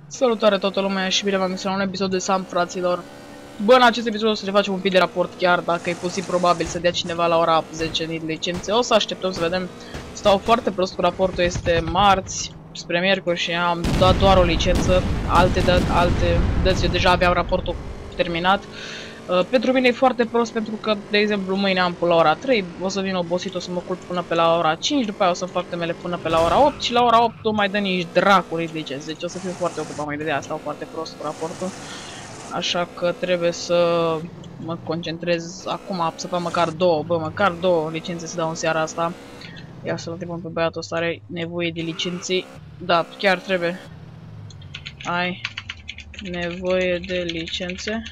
Salutare toată lumea și bine v-am găsit la un episod de Sam, fraților. Bă, în acest episod o să ne facem un pic de raport, chiar dacă e posibil probabil să dea cineva la ora 10 din licențe. O să așteptăm să vedem. Stau foarte prost cu raportul, este marți spre miercuri și am dat doar o licență. Alte dăți eu deja aveam raportul terminat. Pentru mine e foarte prost pentru că, de exemplu, mâine am până la ora 3, o să vin obosit, o să mă culc până pe la ora 5, după aia o să fac temele până pe la ora 8 și la ora 8 nu mai dă nici dracului licențe, deci o să fiu foarte ocupat mai de asta, stau foarte prost cu raportul. Așa că trebuie să mă concentrez acum, să fac măcar măcar două licențe să dau în seara asta. Ia să-l întrebăm pe băiatul ăsta, are nevoie de licențe. Da, chiar trebuie. Ai nevoie de licențe.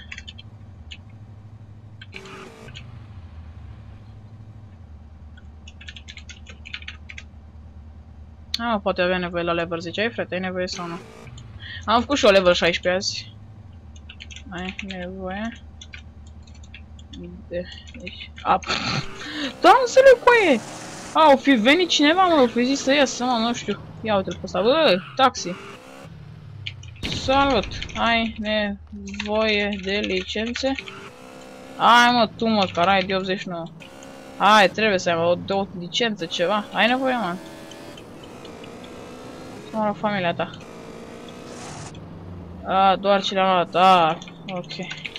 Ah, poate avea nevoie la level 10. Ai, frate, ai nevoie sau nu? Am făcut și o level 16 azi. Ai nevoie de... Deci... Da, înțeleg, coaie! O fi venit cineva, mă, o fi zis să iasă, mă, nu știu. Ia uite-l pe ăsta. Bă, taxi! Salut! Ai nevoie de licențe? Ai, mă, tu, mă, carai de 89. Hai, trebuie să ai o licență, ceva. Ai nevoie, mă? Mă rog, familia ta. Doar ce le-am luat. Ok.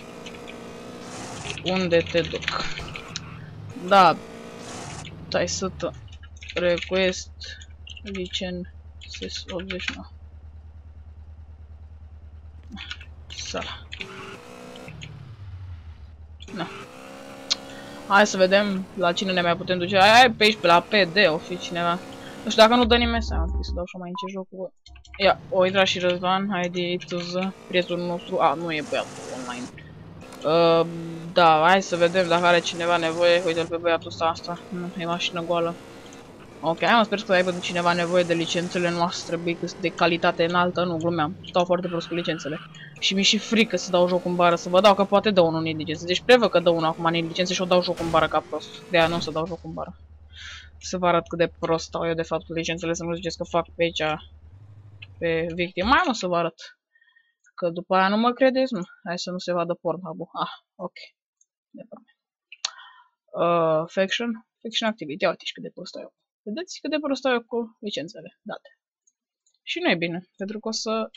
Unde te duc? Da. Stai să te request licențe 89. Sala. Na. Hai să vedem la cine ne mai putem duce. Hai pe aici, pe la PD, o fi cineva. Nu știu, dacă nu dă nimeni să am să dau și mai în ce jocul. Ia, o intra și Răzvan, haide, prietenul nostru. Nu e băiatul online. Da, hai să vedem dacă are cineva nevoie. Uite-l pe băiatul ăsta, nu, e mașină goală. Ok, hai, mă, sper să aibă cineva nevoie de licențele noastre, de calitate înaltă, nu, glumeam. Stau foarte prost cu licențele. Și mi-e și frică să dau joc în bară, să vă dau că poate dă unul în licențe. Deci prevăd că dă unul acum în licențe și o dau joc în bară ca prost. De-aia nu o să dau joc în bară. Să vă arăt cât de prost stau eu de fapt cu licențele, să nu ziceți că fac pe aici, pe victim. Mai nu o să vă arăt. Că după aia nu mă credeți, nu. Hai să nu se vadă Pornhub-ul. Ok. Faction activity. Ia uite și cât de prost stau eu. Vedeți cât de prost stau eu cu licențele date. Și nu e bine, pentru că o să...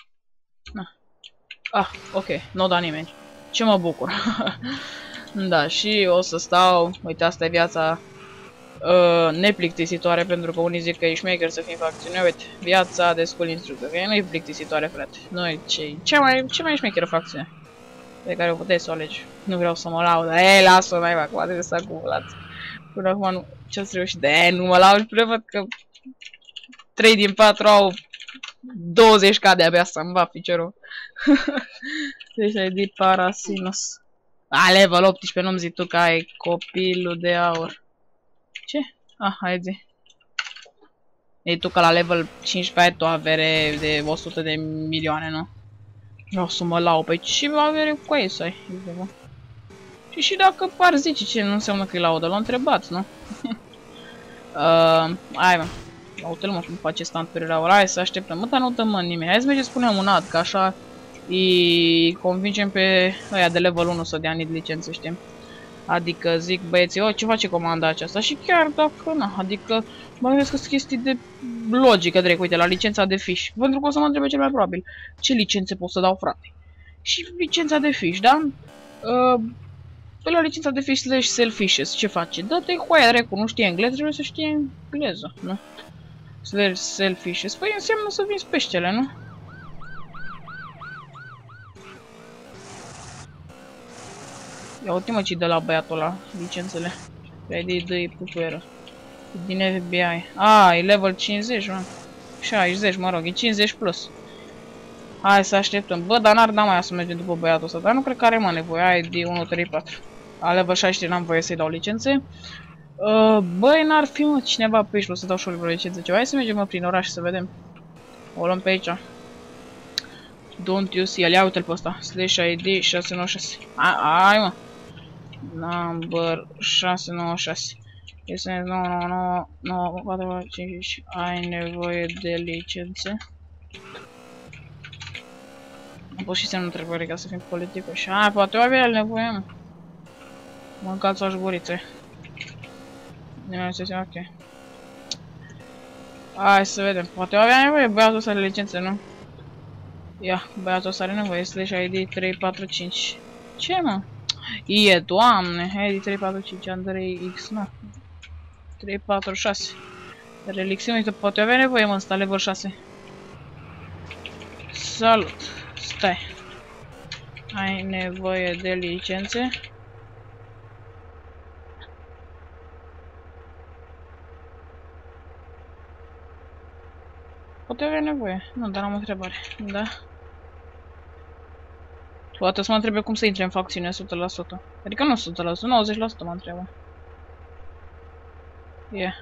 ok, nu o da nimeni. Ce mă bucur. Da, și o să stau... Uite, asta e viața neplictisitoare, pentru că unii zic că e șmecher să fii în facțiune. Uite, viața de school instructor. Că nu e plictisitoare, frate. Nu ce mai șmecheră facțiune pe care o puteți să o alegi. Nu vreau să mă laud, dar lasă-o, mai acum, trebuie să acumulați. Până acum nu, ce-ați reușit? Nu mă laud, prevăd că 3 din 4 au 20k de-abia să-mi va piciorul. Deci ai de Parasinos. Level 18, nu-mi zic tu că ai copilul de aur. Ce? Hai zi. Ei tu că la level 15 ai tu avere de 100 de milioane, nu? Vreau să mă lau, păi ce avere cu aia să ai? Și dacă par zice ce nu înseamnă că e laudă, l-a întrebat, nu? Hai, mă. Uite-l, mă, cum face stand pe ora. Hai să așteptăm. Mă, dar nu dă, mă, nimeni. Hai să mergem să spunem un ad, că așa îi convingem pe ăia de level 1 să dea licențe, știm? Adică zic băieții, ce face comanda aceasta? Și chiar dacă, adică mă gândesc că sunt chestii de logică, drept, uite, la licența de fish. Pentru că o să mă întrebe cel mai probabil, ce licențe pot să dau, frate? Și licența de fish, da? Pe la licența de fish slash selfishes, ce face? Dă-te cu aia, drept, nu știe engleză, trebuie să știe engleză, nu? Slash selfishes, păi înseamnă să vinzi peștele, nu? Ia uite-mă ce-i de la băiatul ăla, licențele. Pe de pupuieră. Din FBI. E level 50, mă. 60, mă rog, e 50 plus. Hai să așteptăm. Bă, dar n-ar da mai să mergem după băiatul ăsta. Dar nu cred că are, mă, nevoie. Ai de 134. La level 63 n-am voie să-i dau licențe. Băi, n-ar fi, mă, cineva pe aici, o să dau și o licență ceva. Hai să mergem, mă, prin oraș să vedem. O luăm pe aici. Don't use el. Ia uite-l pe ăsta. Slash ID 696. Hai, mă. Number 696. Este 999 ai nevoie de licențe. Pot și semnul întrebării ca să fim politicoși. Hai, poate o avea nevoie, mă. Mâncați-o aș gurițe. Ok. Hai să vedem. Poate o avea nevoie băiatul ăsta de licențe, nu? Ia, băiatul ăsta are nevoie. Slash ID 345. Ce, mă? E, doamne. ID 345, Andrei X, nu. 346. Relixiune, uite, poate avea nevoie, mă, ăsta, level 6. Salut. Stai. Ai nevoie de licențe? Poate avea nevoie. Nu, dar am o întrebare. Da? Poate să mă întrebe cum să intre în facțiune 100%. Adică nu 100%, 90% mă întreabă. Yeah.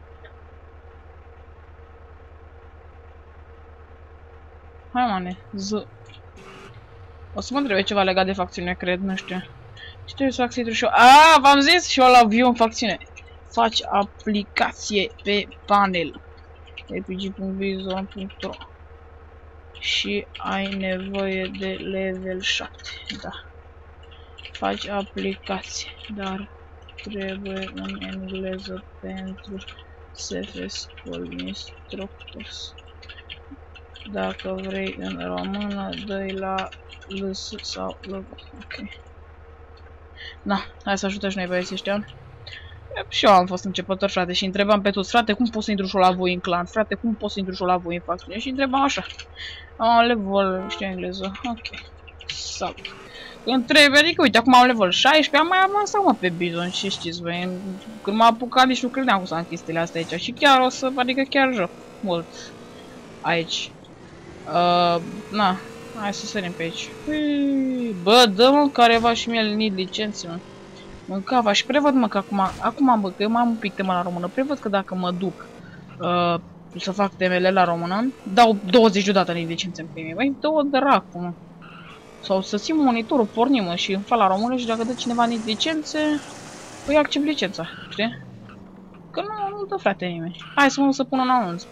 Hai, mane, o să mă întrebe ceva legat de facțiune, cred, nu știu. Ce trebuie să fac să intru și eu? Aaa, v-am zis și eu la view în facțiune. Faci aplicație pe panel. rpg.bizon.ro și ai nevoie de level 7, da. Faci aplicație, dar trebuie în engleză pentru SF School Instructors. Dacă vrei în română, dă-i la LS sau LG. Ok. Da, hai să ajutăm și noi băieții ăștia. Și eu am fost începător, frate, și întrebam pe toți, frate, cum poți să intru și la voi în clan? Frate, cum poți să intru și la voi în facțiune? Și întrebam așa. Level, știu engleză. Ok. Salut. Întreb, adică, uite, acum am level 16, am mai avansat, mă, pe Bizon, și știți, voi, când m-a apucat, nici nu credeam cum să am chestiile astea aici. Și chiar o să, adică chiar joc mult aici. Na, hai să sărim pe aici. Bă, dă-mă careva și mie need licențe, mă. Mâncava și prevăd, mă, că acum, bă, că eu m-am un pic tema la română, prevăd că dacă mă duc să fac temele la română, dau 20 deodată need licențe în primii, băi, dă-o dracu, mă. Sau să țin monitorul, pornim, mă, și îmi fac la română și dacă dă cineva need licențe, păi accept licența, știi? Că nu dă, frate, nimeni. Hai să mă să pun un anunț.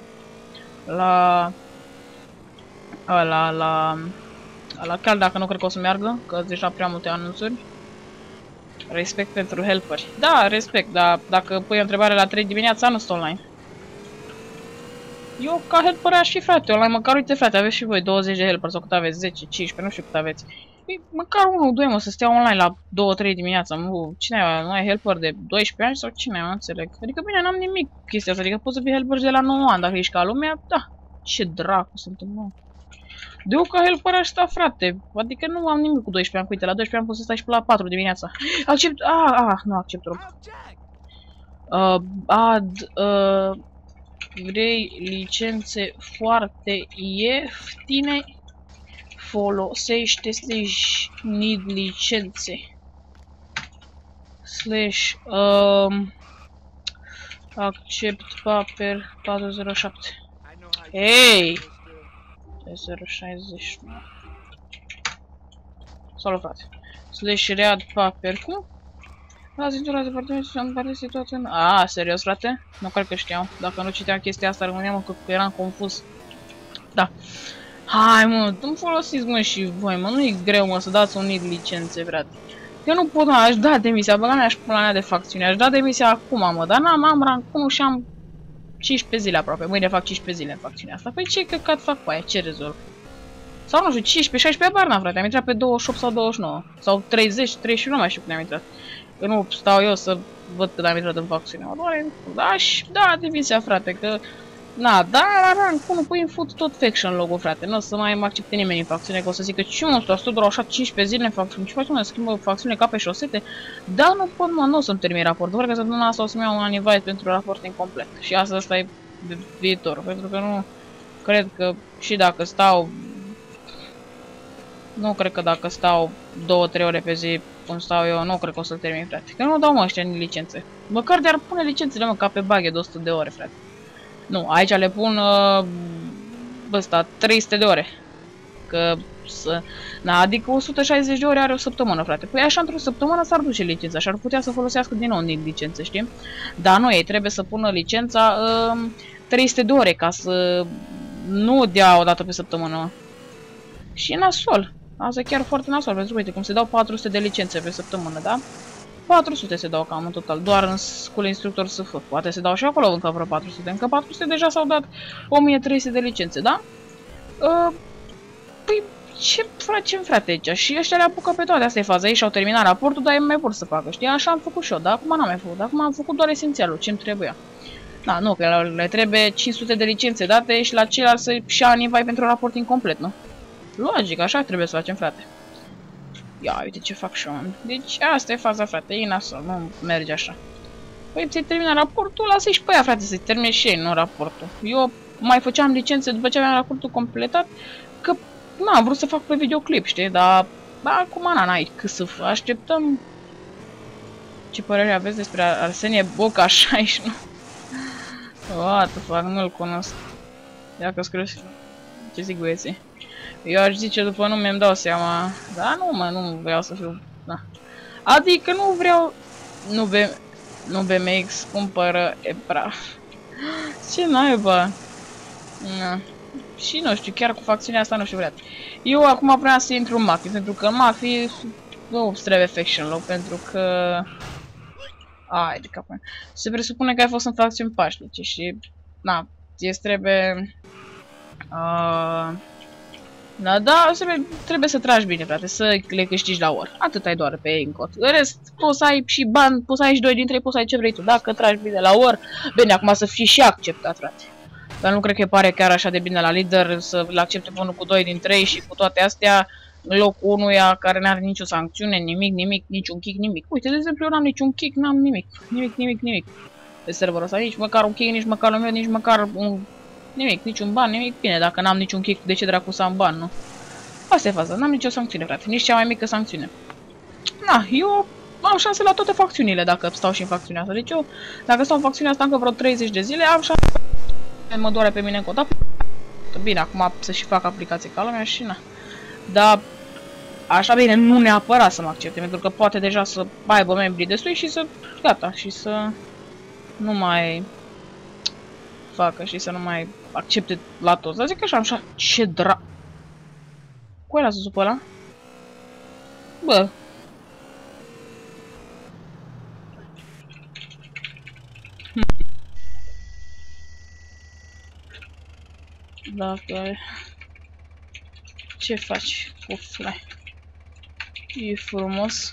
La chiar dacă nu cred că o să meargă, că deja prea multe anunțuri. Respect pentru helperi. Da, respect, dar dacă pui o întrebare la 3 dimineața, nu sunt online. Eu ca helper aș fi, frate, online, măcar uite, frate, aveți și voi 20 de helperi sau cât aveți, 10, 15, nu știu cât aveți. Păi, măcar 1-2, mă, să stea online la 2-3 dimineața, cine ai, nu ai helper de 12 ani sau cine ai, nu înțeleg. Adică bine, n-am nimic cu chestia asta, adică poți să fii helper de la 9 ani, dacă ești ca lumea, da. Ce dracu sunt, mă. De eu ca helper aș sta, frate, adică nu am nimic cu 12 ani, uite, la 12 ani poți să stai și pe la 4 dimineața. Accept, nu accept rog. Vrei licențe foarte ieftine? Folosește / need licențe / accept paper 407. Hei! 069. Salut, frate. / read paper. Cum? La zintura de parteneri și am parte situația. Serios, frate? Nu cred că știam. Dacă nu citeam chestia asta, rămâneam că eram confuz. Da. Hai, mă, nu folosiți, mă, și voi, mă, nu e greu, mă, să dați un need licențe, frate. Eu nu pot, mă, aș da demisia, băga mea și pula mea de facțiune, aș da demisia acum, mă, dar n-am rank 1 și am 15 zile aproape, mâine fac 15 zile în facțiunea asta. Păi ce căcat fac pe aia, ce rezolv? Sau nu știu, 15-16 barna, frate, am intrat pe 28 sau 29, sau 30, 31, nu mai știu când am intrat. Că nu stau eu să văd cât am intrat în facțiune. Da, demisia, frate, că... Na, da, la rank 1 pui în fut tot faction logo, frate. Nu o să mai accepte nimeni în facțiune, că o să zică ce mă, ăsta doar așa 15 zile în facțiune. Ce faci, mă, schimbă facțiune ca pe șosete? Da, nu pot, mă, nu o să-mi termin raportul. Cred că săptămâna asta o să-mi iau un invite pentru raport incomplet. Și asta e viitorul, pentru că nu cred că și dacă stau... Nu cred că dacă stau 2-3 ore pe zi, cum stau eu, nu cred că o să-l termin, frate. Că nu dau, mă, ăștia în licențe. Măcar de-ar pune licențele, mă, ca pe baghe de 100 de ore, frate. Nu, aici le pun, ăsta, 300 de ore. Că, na, adică 160 de ore are o săptămână, frate. Păi așa într-o săptămână s-ar duce licența și ar putea să folosească din nou licențe, știi? Dar nu, ei trebuie să pună licența 300 de ore ca să nu dea o dată pe săptămână. Și e nasol. Asta e chiar foarte nasol, pentru că uite cum se dau 400 de licențe pe săptămână, da? 400 se dau cam în total, doar în School Instructor SF. Poate se dau și acolo încă vreo 400. Încă 400 deja s-au dat 1300 de licențe, da? Păi, ce facem, frate, aici? Și ăștia le apucă pe toate, asta e faza. Ei și-au terminat raportul, dar ei mai vor să facă, știi? Așa am făcut și eu, dar acum n-am mai făcut. Acum am făcut doar esențialul, ce-mi trebuia. Da, nu, că le trebuie 500 de licențe date și la ceilalți să și anivai pentru raport incomplet, nu? Logic, așa trebuie să facem, frate. Ia, uite ce fac și eu. Deci, asta e faza, frate, e nasol, nu merge așa. Păi, ți-ai terminat raportul, lasă-i și pe aia, frate, să-i termine și ei, nu raportul. Eu mai făceam licențe după ce aveam raportul completat, că, na, am vrut să fac pe videoclip, știi, dar acum, n-ai cât să așteptăm. Ce părere aveți despre Arsenie Boca 61? What the fuck, nu-l cunosc. Ia că scriu ce zic băieții. Eu aș zice după nume îmi dau seama. Da, nu mă, nu vreau să fiu. Da. Adică nu vreau. Nu BMX cumpără Ebra. Ce naiba. Na. Și nu știu, chiar cu facțiunea asta nu știu vreau. Eu acum vreau să intru în Mafia, pentru că Mafia nu trebuie faction loc, pentru că ai de capul. Se presupune că ai fost în facțiuni pașnice și na, îți trebuie da, trebuie să tragi bine, frate, să le câștigi la ori. Atât ai doar pe ei în cot. În rest, poți să ai și bani, poți să ai și 2 dintre ei, poți să ai ce vrei tu. Dacă tragi bine la ori, bine, acum să fii și acceptat, frate. Dar nu cred că pare chiar așa de bine la lider să-l accepte pe unul cu 2 dintre ei și cu toate astea în locul unuia care n-are nicio sancțiune, nimic, niciun kick, nimic. Uite, de exemplu, eu n-am niciun kick, n-am nimic. Pe serverul ăsta, nici măcar un kick, nici măcar un meu, nici măcar un... Nimic, niciun ban, nimic. Bine, dacă n-am niciun kick, de ce dracu să am ban, nu? Asta e faza, n-am nicio sancțiune, frate, nici cea mai mică sancțiune. Na, eu am șanse la toate facțiunile dacă stau și în facțiunea asta. Deci eu, dacă stau în facțiunea asta încă vreo 30 de zile, am șanse. Mă doare pe mine în cont. Bine, acum să și fac aplicații ca lumea și na. Dar așa bine, nu neapărat să mă accepte, pentru că poate deja să aibă membrii destui și să gata, și să nu mai facă și să nu mai accepte la toți. Dar zic așa, ce dra... Cu ăla să supă ăla? Bă. Dacă... Ce faci cu fly? E frumos.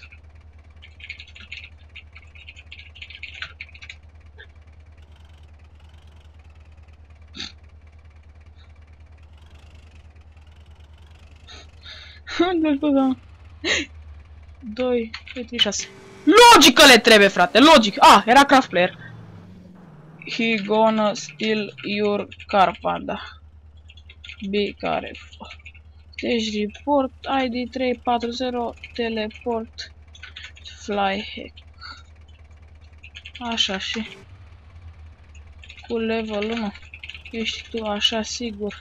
Da. 2, 3, 6. Logic că le trebuie, frate, logic. Ah, era craft player. He gonna steal your car, panda. Be careful. Stage report, ID 340, teleport, fly hack. Așa și. Cu level 1. Ești tu așa sigur.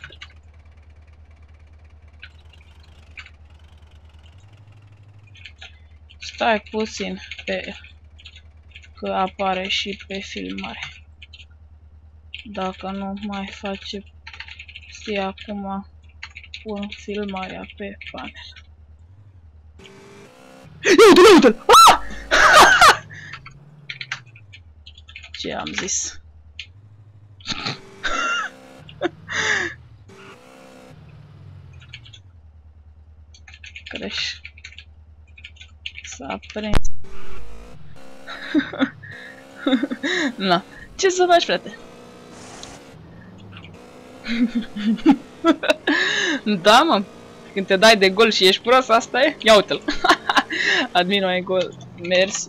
Stai puțin pe... că apare și pe filmare. Dacă nu mai face... Știi, acum pun filmarea pe panel. Ia uite-l! Ah! Ce am zis? Crash. S-a prins. Na, ce să faci, frate? Da, mă. Când te dai de gol și ești prost, asta e? Ia uite-l. Admin mai gol. Mersi.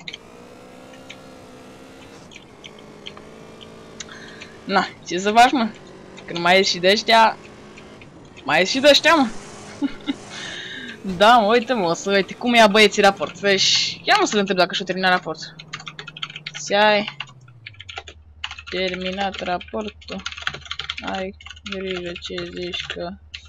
Na, ce să faci, mă? Când mai ieși și de ăștia... Mai ieși și de ăștia, mă. Da, mă, uite, mă, o să uite cum ia băieții raport. Vezi, ia mă să-l întreb dacă și-a terminat raportul. Ți-ai terminat raportul? Ai grijă ce zici că...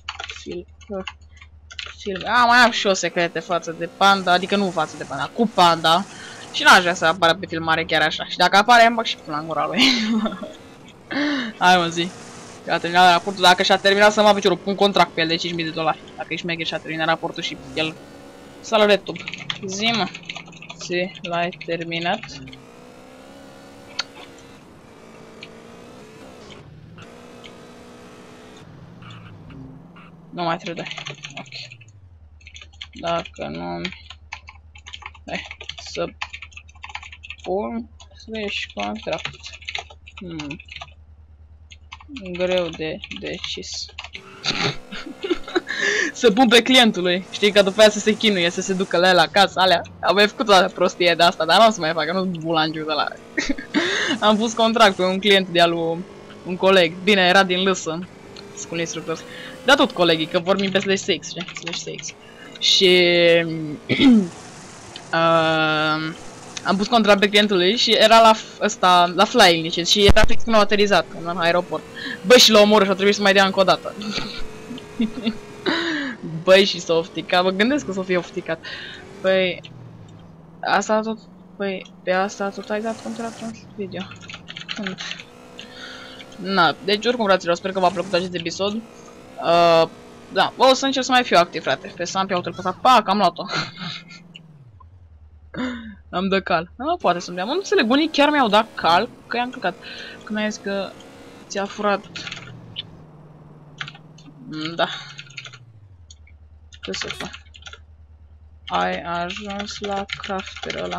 mai am și o secrete față de panda, adică nu față de panda, cu panda. Și n-aș vrea să apară pe filmare chiar așa. Și dacă apare, îmi bag și până la gura lui. Hai, mă, zi. A terminat raportul, dacă și-a terminat să mă piciorul, pun contract pe el de 5.000 de dolari. Dacă ești mecher și-a terminat raportul și el... Sală tub. Zi-mă. Si, l-ai terminat. Nu mai trebuie. Ok. Dacă nu... Hai, să pun slash contract. Greu de decis. Să pun pe clientului, știi, că după aia să se chinuie, să se ducă la el acasă, alea. Am mai făcut o prostie de asta, dar nu o să mai fac, nu bulangiu de la... Am pus contract pe un client de-al lui un coleg. Bine, era din lăsă. Spune instructor. Dar tot colegii, că vorbim pe /6, știi? /6. Și... am pus contract pe clientului și era la flying și era fix când au aterizat în aeroport. Băi, și l-a omorât și a trebuit să mai dea încă o dată. Băi, și s-a ofticat, mă gândesc că s-o fie ofticat. Păi... Asta tot... Păi, pe asta tot ai dat contractul în video. Când? Na, deci oricum, fraților, sper că v-a plăcut acest episod. Da, o să încerc să mai fiu activ, frate. Pe Sampi au trecut. Pac, am luat-o. Am dat cal. Nu poate să-mi dea. Mă, nu înțeleg, unii chiar mi-au dat cal, că i-am căcat. Că mi-a zis că ți-a furat. Da. Ce să fac? Ai ajuns la crafterul ăla.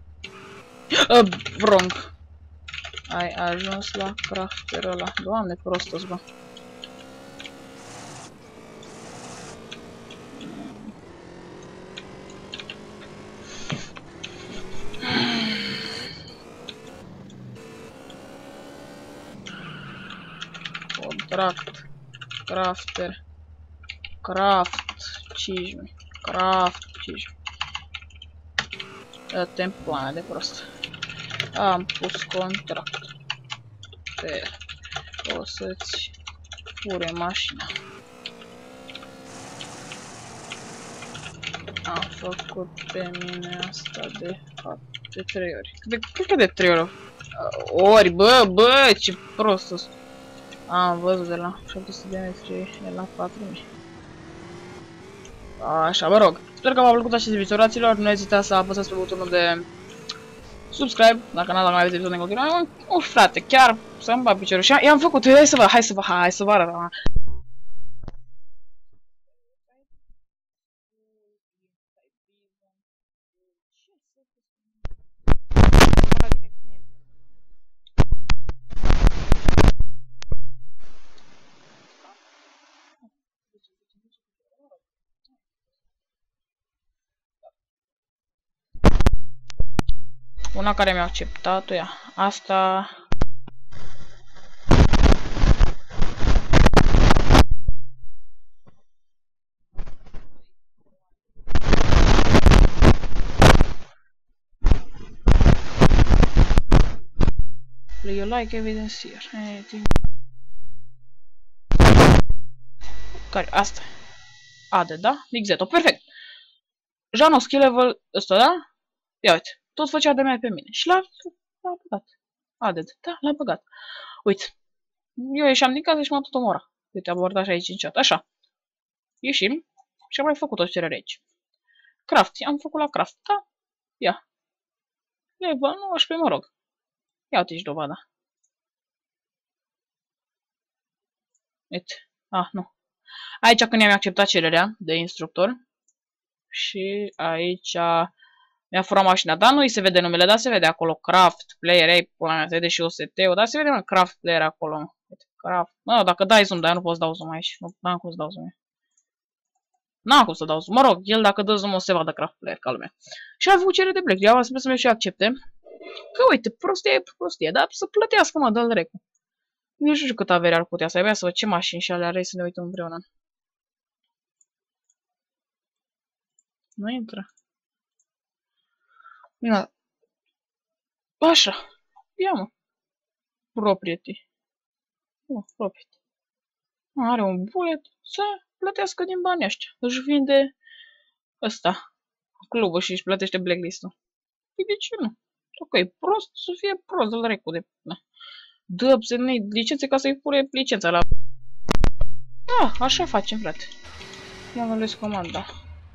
Wrong. Ai ajuns la crafterul ăla. Doamne, prostos, bă. Contract. Crafter. Craft. Cismi. Craft. Cismi. Dă-te-mi plană de prost. Am pus contract. O să-ți fure mașina. Am făcut pe mine asta de fapt de 3 ori. Cred că de 3 ori. Bă, ce prost ăsta. Am văzut de la 700 de metri, de la 4000. Așa, mă rog. Sper că v-a plăcut acest episod, fraților. Nu ezitați să apăsați pe butonul de subscribe la canal dacă mai aveți episod în continuare. Frate, chiar să-mi bat piciorul. Și i-am făcut, hai să vă arăt. Una care mi-a acceptat-o, ea. Asta... You like evidence here. Care? Asta. Ade, da? Nixeto. Perfect. Jano skill level ăsta, da? Ia uite. Tot făcea de mai pe mine. Și l-a băgat. Ade, da? L-a băgat. Uite. Eu ieșeam din casă și m-am tot omorat. Uite, abordat și aici în chat. Așa. Ieșim. Și am mai făcut o cerere aici. Craft. Am făcut la craft. Da? Ia. Level 19, mă rog. Ia uite și dovada. Uite. Nu. Aici când i-am acceptat cererea de instructor. Și aici mi-a furat mașina. Dar nu îi se vede numele, dar se vede acolo craft player, ei, pula mea, se vede și OST-ul, dar se vede un craft player acolo. Uite, craft. Nu, dacă dai zoom, dar eu nu pot să dau zoom aici. Nu am cum să dau zoom. N-am cum să dau zoom. Mă rog, el dacă dă zoom o să vadă craft player, ca lumea. Și a avut cerere de plec. Eu sper să mi și accepte. Că uite, prostie, dar să plătească, mă, dă-l recu. Nu știu cât avere ar putea să aibă, să văd ce mașini și alea are, să ne uităm împreună. Nu intră. Na. Așa. Ia, mă. Propriety. Propriety. Are un bullet. Să plătească din banii ăștia. Își vinde ăsta. Clubul și își plătește blacklist-ul. Păi de ce nu? Dacă e prost, să fie prost, îl recu de... Dă licențe ca să-i pune licența la... Ah, așa facem, frate. Ia mă comanda.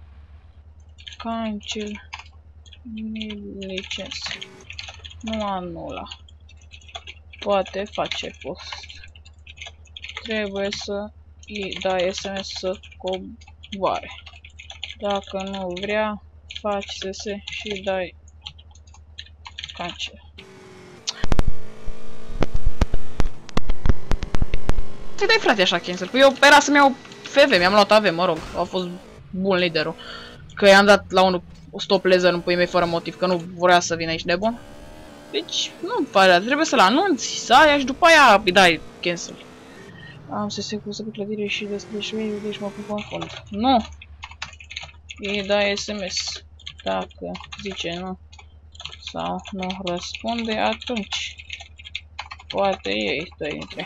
Cancel. Licențe. Nu anula. Poate face post. Trebuie să îi dai SMS să coboare. Dacă nu vrea, faci SS și dai cancel. Te dai, frate, așa cancel. Păi eu era să-mi iau FV, mi-am luat AV, mă rog. A fost bun liderul. Că i-am dat la unul stop laser în puii mei fără motiv, că nu vrea să vină aici de bun. Deci, nu pare, trebuie să-l anunți, să aia și după aia îi dai cancel. Am să se cu clădire și despre șveiu, deci mă confund. Nu! Îi dai SMS. Dacă zice nu sau nu răspunde, atunci poate ei dă intre.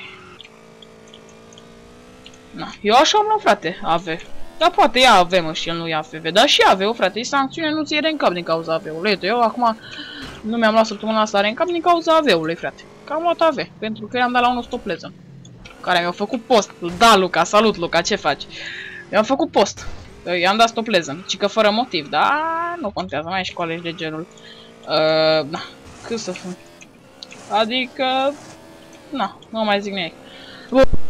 Na, eu așa am luat, frate, AV. Dar poate ia AV, mă, și el nu ia FV. Dar și AV-ul, frate, e sancțiune, nu ți iei în cap din cauza AV-ului. Uite, eu acum nu mi-am luat săptămâna asta în cap din cauza AV-ului, frate. Că am luat AV, pentru că i-am dat la unul stop lesson. Care mi-a făcut post. Da, Luca, salut, Luca, ce faci? Mi-am făcut post. I-am dat stop lesson, ci că fără motiv, dar nu contează, mai ești colegi de genul. Na, cât să fun. Adică, na, nu mai zic nimic.